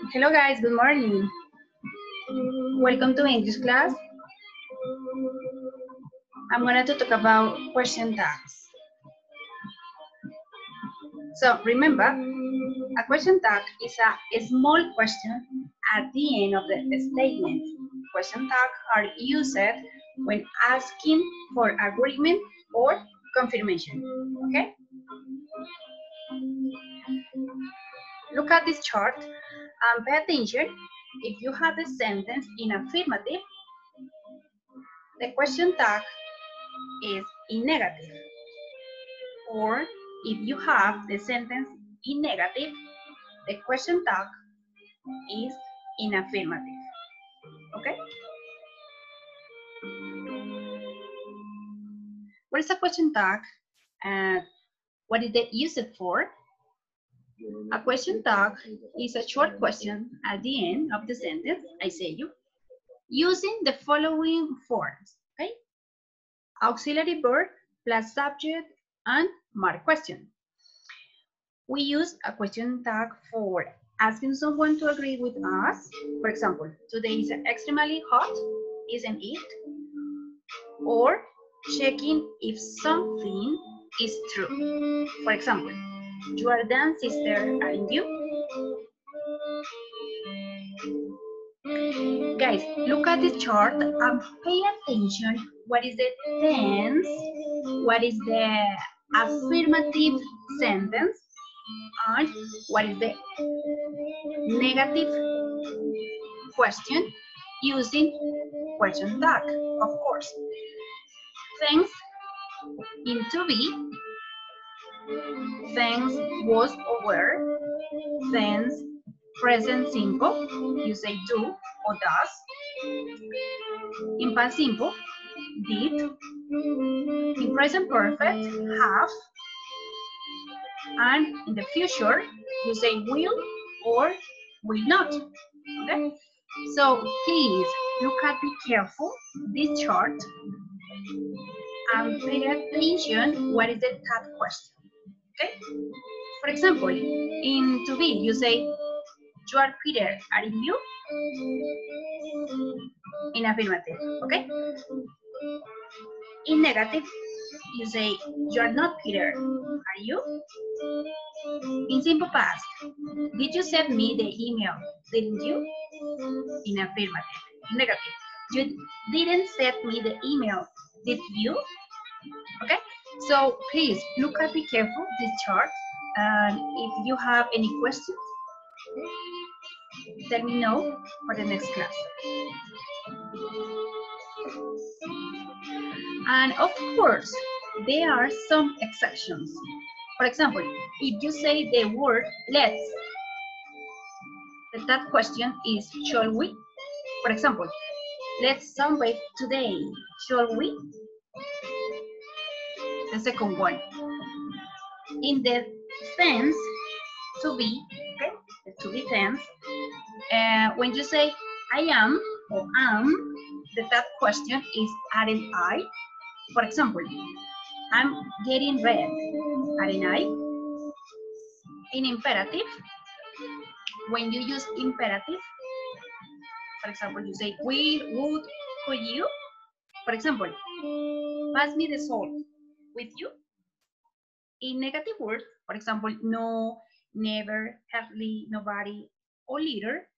Hello guys, good morning. Welcome to English class. I'm going to talk about question tags. So remember, a question tag is a small question at the end of the statement. Question tags are used when asking for agreement or confirmation. Okay? Look at this chart and pay attention. If you have the sentence in affirmative, the question tag is in negative. Or if you have the sentence in negative, the question tag is in affirmative. Okay? What is a question tag and what is it used for? A question tag is a short question at the end of the sentence, I say you, using the following forms, okay? Auxiliary verb plus subject and mark question. We use a question tag for asking someone to agree with us. For example, today is extremely hot, isn't it? Or checking if something is true. For example, you are Dan's sister, aren't you? Guys, look at the chart and pay attention. What is the tense? What is the affirmative sentence? And what is the negative question using question tag, of course. Thanks in to be, thanks was or were, thanks present simple, you say do or does. In past simple, did. In present perfect, have. And in the future, you say will or will not. Okay? So please look at, be careful, this chart and pay attention what is the tag question. Okay? For example, in to be, you say, you are Peter, are you? In affirmative, okay? In negative, you say, you are not Peter, are you? In simple past, did you send me the email, didn't you? In affirmative, negative, you didn't send me the email, did you? Okay, so please look at, be careful, this chart, and if you have any questions, let me know for the next class. And of course, there are some exceptions. For example, if you say the word let's, that question is shall we? For example, let's sunbathe today, shall we? The second one. In the tense, to be, okay, the to be tense, when you say I am or am, that question is aren't I? For example, I'm getting red, aren't I? In imperative, when you use imperative, for example, you say we would, could you? For example, pass me the salt, with you? In negative words, for example, no, never, hardly, nobody, or little,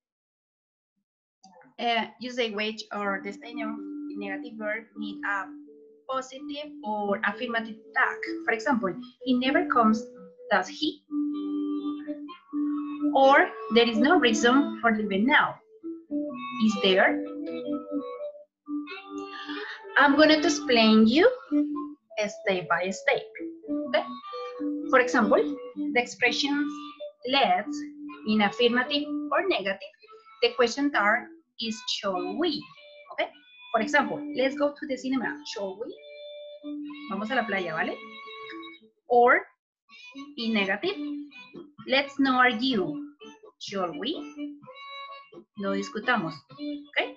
you say which or the sign of negative verb need a positive or affirmative tag. For example, he never comes, does he? Or there is no reason for leaving now. Is there? I'm going to explain you step by step. Okay? For example, the expressions let's in affirmative or negative, the question tag is shall we? Okay? For example, let's go to the cinema, shall we? Vamos a la playa, ¿vale? Or in negative, let's not argue, shall we? No discutamos, okay?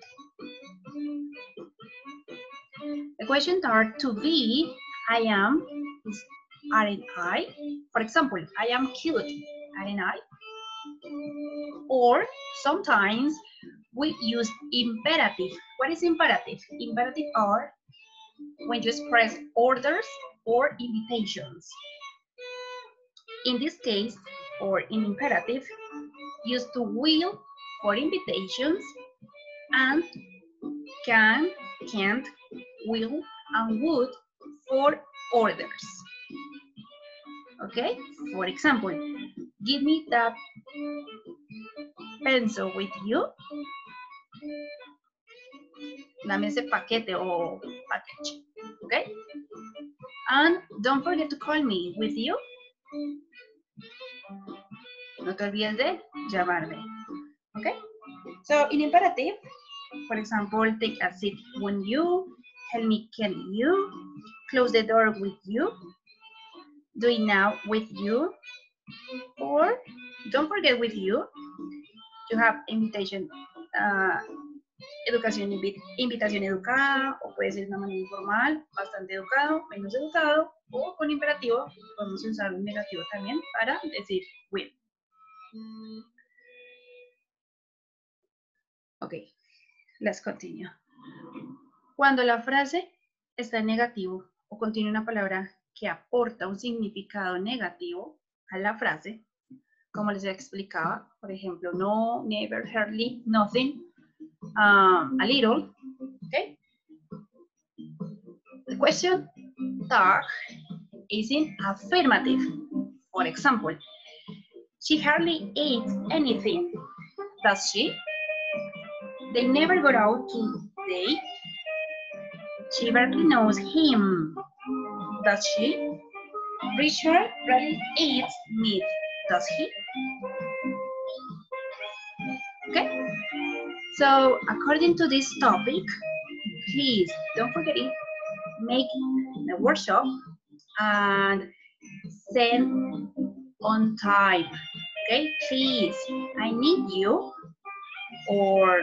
The question tag to be, I am, is aren't I? For example, I am cute, aren't I? Or sometimes we use imperative. What is imperative? Imperative are when you express orders or invitations. In this case, or in imperative, use to will for invitations and can, can't, will, and would for orders. Okay? For example, give me that pencil with you. Dame ese paquete o package. Okay? And don't forget to call me with you. No te olvides de llamarme. Okay? So in imperative, for example, take a seat when you, help me carry you, close the door with you, do it now with you, or don't forget with you. You have invitation, invitación educada, o puede ser de una manera informal, bastante educado, menos educado, o con imperativo, podemos usar un negativo también para decir will. Okay, let's continue. Cuando la frase está en negativo o contiene una palabra que aporta un significado negativo a la frase, como les explicaba, por ejemplo, no, never, hardly, nothing, a little, okay? The question tag is in affirmative. For example, she hardly ate anything. Does she? They never got out today. She barely knows him. Does she? Richard rarely eats meat. Does he? Okay. So according to this topic, please don't forget it. Make the workshop and send on time. Okay, please. I need you, or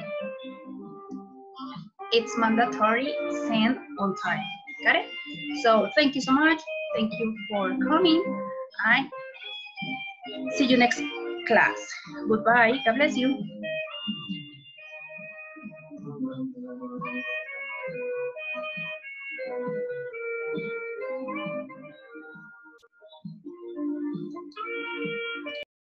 it's mandatory, send on time. Got it? So thank you so much. Thank you for coming. And see you next class. Goodbye. God bless you.